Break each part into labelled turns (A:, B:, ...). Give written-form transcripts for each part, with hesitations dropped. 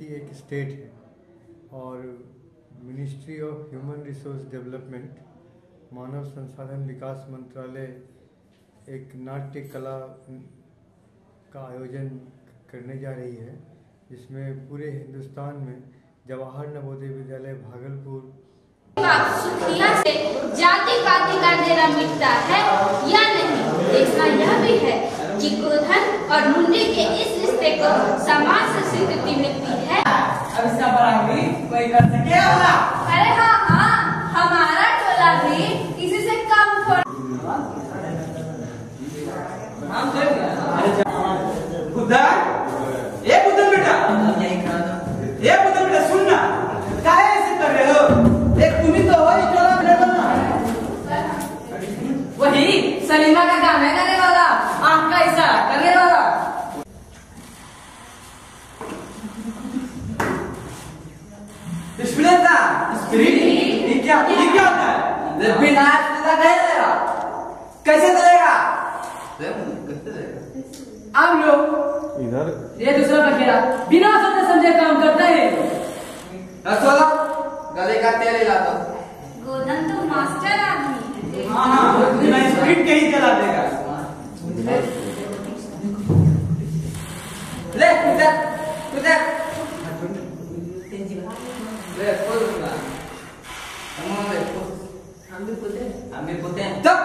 A: की एक स्टेट है और ministry of human resource development मानव संसाधन विकास मंत्रालय एक नाट्य कला का आयोजन करने जा रही है, जिसमें पूरे हिंदुस्तान में जवाहर नवोदय विद्यालय भागलपुर
B: सुखिया से जाति पाति का अंधेरा मिटता है या नहीं, देखना यह भी है कि गोधन और मुंडे के इस रिश्ते को समाज से स्वीकृति मिलती है।
C: अब इसका बराबरी कोई कर सके?
B: अरे हाँ हाँ, हमारा टोला भी इसी से कम थोड़ा।
C: बुद्धन बेटा सुनना, काहे ऐसे कर रहे हो? देख तुम ही तो हो इस टोला में रहना। वही सलीमा का काम है करने वाला, आँख का इशारा करने वाला। स्पिरिट ये क्या होता है? बिना कैसे देगा? आप लोग
A: इधर
C: ये दूसरा बखेरा बिना सोचे समझे काम करता है। गले का तेल हिला दो।
B: गोधन तो मास्टर आदमी है।
C: हाँ, बिना स्पिरिट के ही चला देगा। ले कुदर ले खोल दूंगा। हम भी कूदे तब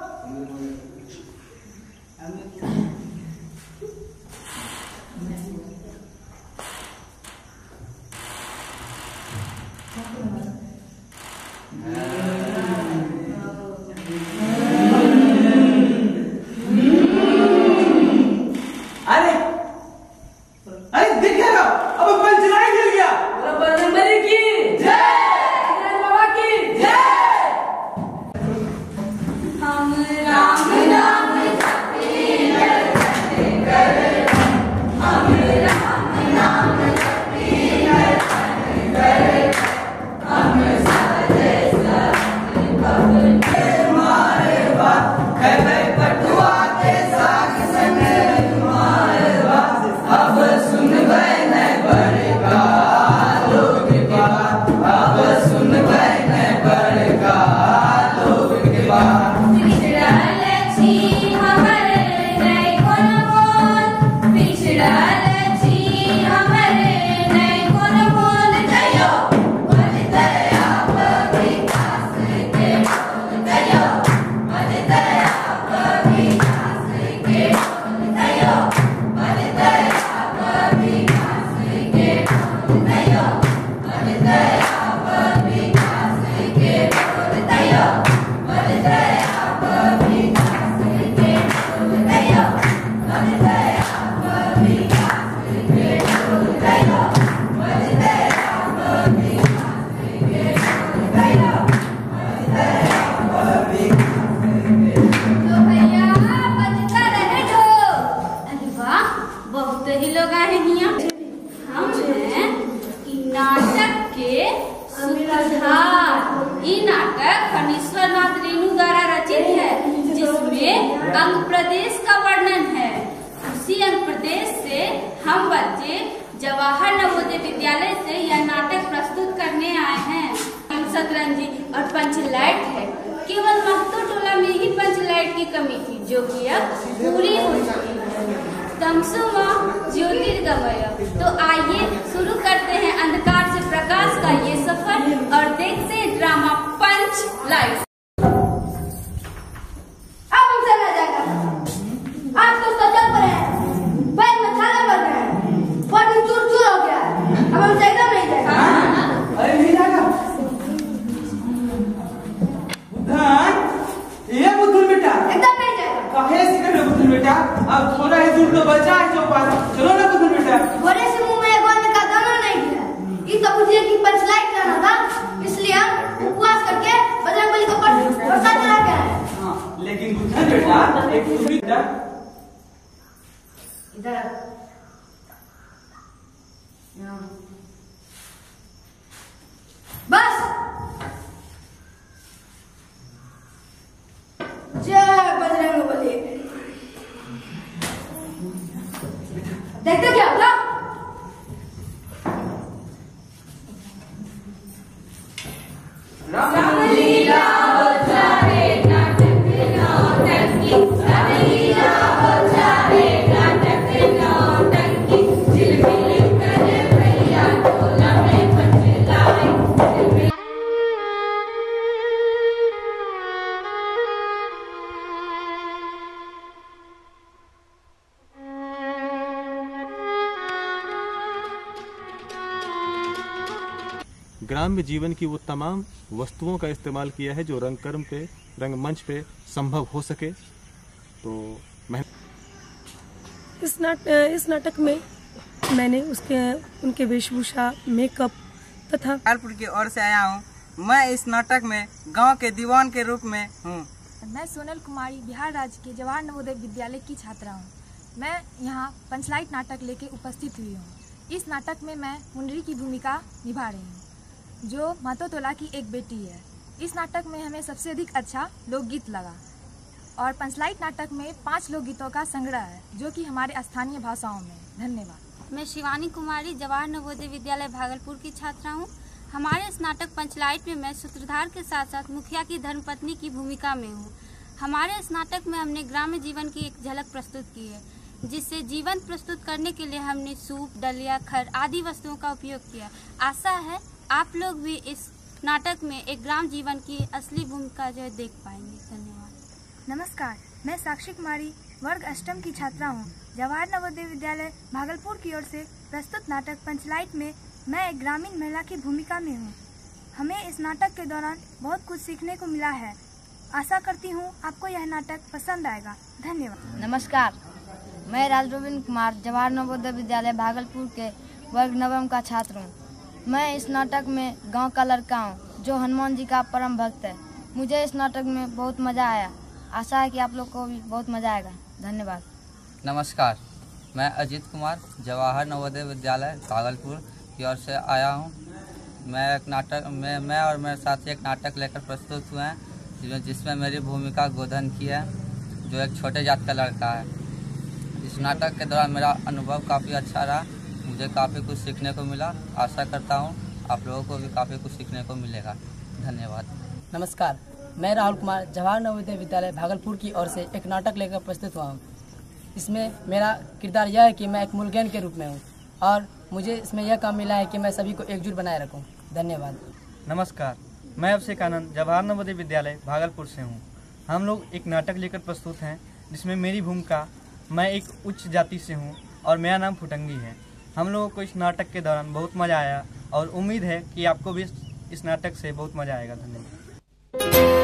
B: अंग प्रदेश का वर्णन है। उसी अंग प्रदेश से हम बच्चे जवाहर नवोदय विद्यालय से यह नाटक प्रस्तुत करने आए हैं। शतरंजी और पंचलाइट है। केवल महतो टोला में ही पंचलाइट की कमी थी, जो कि अब पूरी हो चुकी है। तमसुमा ज्योतिर्गमय। तो आइए शुरू करते हैं अंधकार से प्रकाश का ये सफर और देखते हैं ड्रामा पंचलाइट।
D: आज तो सजग पर है, पैर में छाले पड़ गए हैं, बॉडी चूर-चूर हो गया है। अब हम जाएगा नहीं जाएगा?
C: अरे नहीं जाएगा। बुद्धन, ये बुद्धन बेटा
D: एकदम नहीं जाएगा।
C: काहे सिकड़ में बुद्धन बेटा? अब थोड़ा ही दूर तो बचा है चौपाल। चलो ना बुद्धन बेटा।
D: बड़े से मुंह में एक बार का दाना नहीं दिया। ये तो बुझिए कि पंचलाइट करना था, इसलिए हम उपवास करके बजरंगबली को प्रसाद चढ़ा के आए।
C: हाँ, लेकिन बुद्धन बेटा एक दूसरी
D: इधर बस। जय बजरंगबली। देखते क्या होगा?
E: ग्राम्य जीवन की वो तमाम वस्तुओं का इस्तेमाल किया है जो रंगकर्म पे, रंगमंच पे संभव हो सके। तो मैं
F: इस नाटक में मैंने उनके वेशभूषा, मेकअप तथा
C: भागलपुर की ओर से आया हूँ। मैं इस नाटक में गांव के दीवान के रूप में हूँ।
G: मैं सोनल कुमारी बिहार राज्य के जवाहर नवोदय विद्यालय की छात्रा हूँ। मैं यहाँ पंचलाइट नाटक लेके उपस्थित हुई हूँ। इस नाटक में मैं मुंडरी की भूमिका निभा रही हूँ, जो महतो तोला की एक बेटी है। इस नाटक में हमें सबसे अधिक अच्छा लोकगीत लगा और पंचलाइट नाटक में 5 लोकगीतों का संग्रह है, जो कि हमारे स्थानीय भाषाओं में। धन्यवाद।
B: मैं शिवानी कुमारी जवाहर नवोदय विद्यालय भागलपुर की छात्रा हूँ। हमारे इस नाटक पंचलाइट में मैं सूत्रधार के साथ साथ मुखिया की धर्मपत्नी की भूमिका में हूँ। हमारे इस नाटक में हमने ग्राम्य जीवन की एक झलक प्रस्तुत की है, जिससे जीवन प्रस्तुत करने के लिए हमने सूप, डलिया, खर आदि वस्तुओं का उपयोग किया। आशा है आप लोग भी इस नाटक में एक ग्राम जीवन की असली भूमिका जो है देख पाएंगे। धन्यवाद।
G: नमस्कार, मैं साक्षी कुमारी वर्ग अष्टम की छात्रा हूँ। जवाहर नवोदय विद्यालय भागलपुर की ओर से प्रस्तुत नाटक पंचलाइट में मैं एक ग्रामीण महिला की भूमिका में हूँ। हमें इस नाटक के दौरान बहुत कुछ सीखने को मिला है। आशा करती हूँ आपको यह नाटक पसंद आएगा। धन्यवाद।
D: नमस्कार, मैं राजगोविंद कुमार जवाहर नवोदय विद्यालय भागलपुर के वर्ग नवम का छात्र हूँ। मैं इस नाटक में गांव का लड़का हूँ जो हनुमान जी का परम भक्त है। मुझे इस नाटक में बहुत मज़ा आया। आशा है कि आप लोग को भी बहुत मज़ा आएगा। धन्यवाद।
H: नमस्कार, मैं अजीत कुमार जवाहर नवोदय विद्यालय भागलपुर की ओर से आया हूँ। मैं और मेरे साथी एक नाटक लेकर प्रस्तुत हुए हैं, जिसमें मेरी भूमिका गोधन की है, जो एक छोटे जात का लड़का है। इस नाटक के दौरान मेरा अनुभव काफ़ी अच्छा रहा। मुझे काफ़ी कुछ सीखने को मिला। आशा करता हूँ आप लोगों को भी काफ़ी कुछ सीखने को मिलेगा। धन्यवाद।
I: नमस्कार, मैं राहुल कुमार जवाहर नवोदय विद्यालय भागलपुर की ओर से एक नाटक लेकर प्रस्तुत हुआ हूँ। इसमें मेरा किरदार यह है कि मैं एक मुल्गैन के रूप में हूँ और मुझे इसमें यह काम मिला है कि मैं सभी को एकजुट बनाए रखूँ। धन्यवाद।
J: नमस्कार, मैं अभिषेक आनंद जवाहर नवोदय विद्यालय भागलपुर से हूँ। हम लोग एक नाटक लेकर प्रस्तुत हैं, जिसमें मेरी भूमिका, मैं एक उच्च जाति से हूँ और मेरा नाम फुटंगी है। हम लोगों को इस नाटक के दौरान बहुत मज़ा आया और उम्मीद है कि आपको भी इस नाटक से बहुत मज़ा आएगा। धन्यवाद।